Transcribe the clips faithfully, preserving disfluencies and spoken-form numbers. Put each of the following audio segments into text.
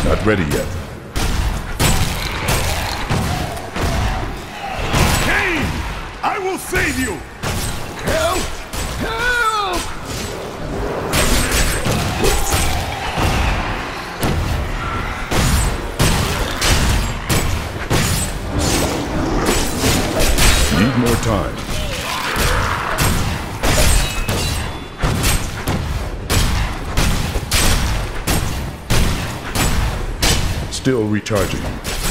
not ready yet. Kain! I will save you! Help! Help! Need more time. Still recharging.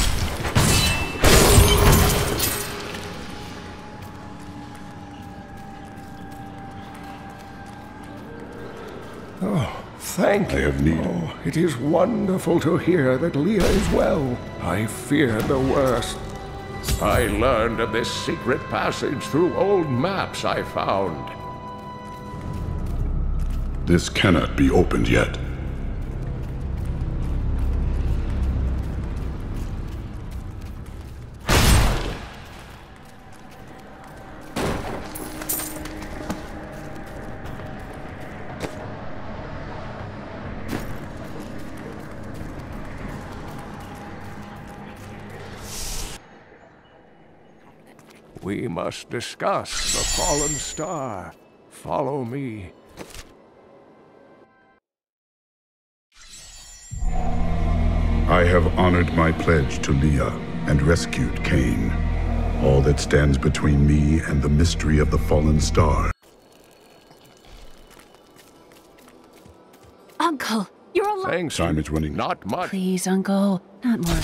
Oh, thank you. I have need. Oh, it is wonderful to hear that Leah is well. I feared the worst. I learned of this secret passage through old maps I found. This cannot be opened yet. We must discuss the fallen star. Follow me. I have honored my pledge to Leah and rescued Kain. All that stands between me and the mystery of the fallen star. Uncle, you're alive. Thanks. Time is running. Not much. Please, Uncle, not more.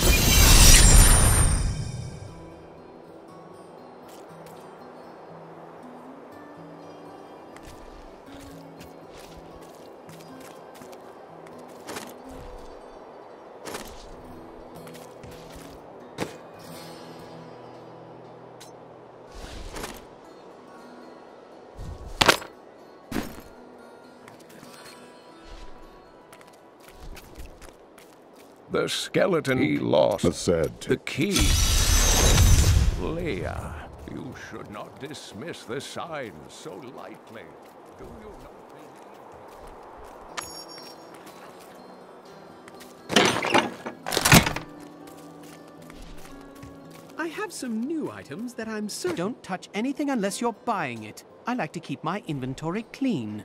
The skeleton he lost. That's sad. The key. Leah, you should not dismiss the signs so lightly. Do you not I have some new items that I'm certain. Don't touch anything unless you're buying it. I like to keep my inventory clean.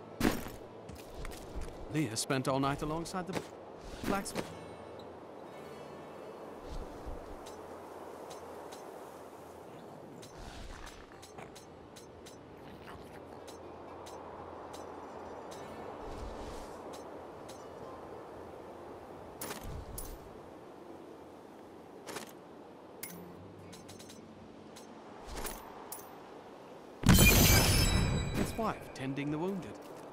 Leah spent all night alongside the blacksmith. wife tending the wounded.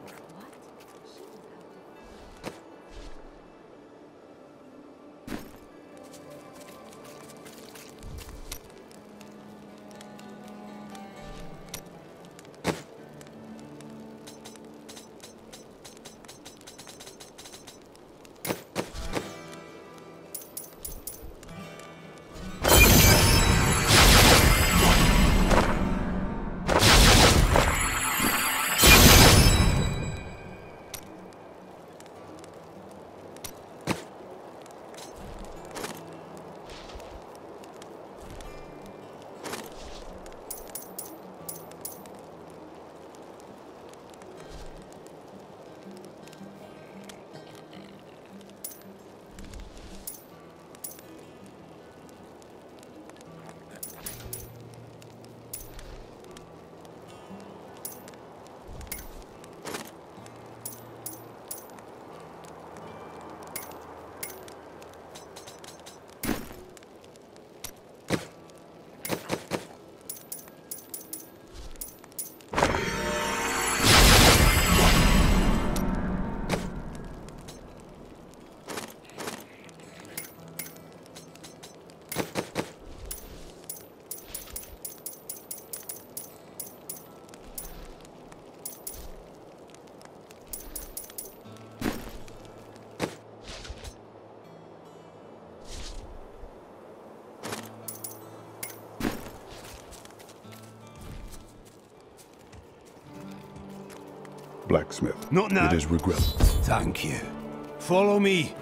Blacksmith. Not now. It is regrettable. Thank you. Follow me.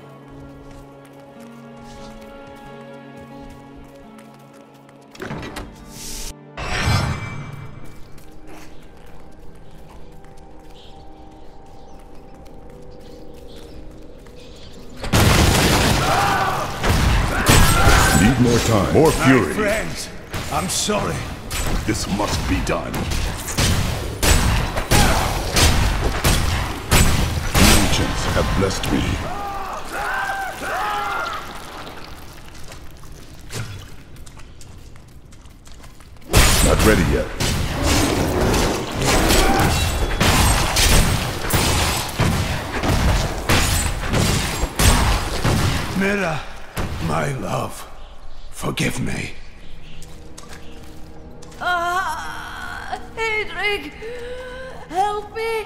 Need more time. More fury. My friends, I'm sorry. This must be done. Have blessed me. Not ready yet. Mira, my love, forgive me. Ah, Hedrig, help me.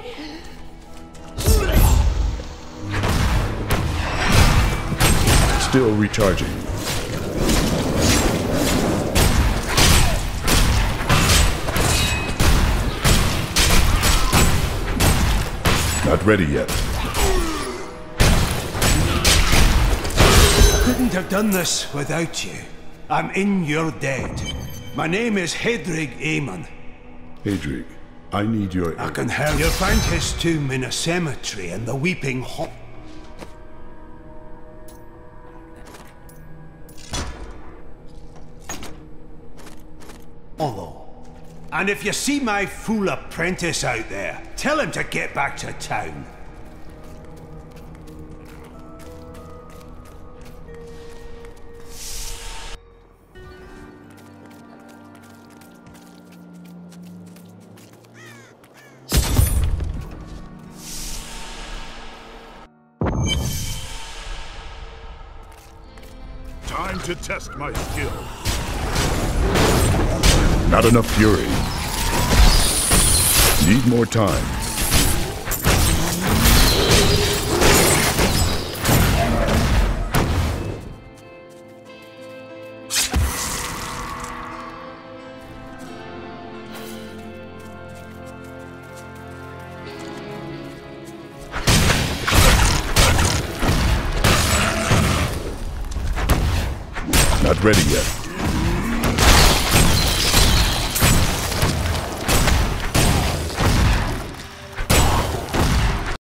Still recharging. Not ready yet. Couldn't have done this without you. I'm in your debt. My name is Hedrig Aemon. Hedrig, I need your I aid. can help. You'll find his tomb in a cemetery in the Weeping Hall. And if you see my fool apprentice out there, tell him to get back to town. Time to test my skill. Not enough fury. Need more time. Not ready yet.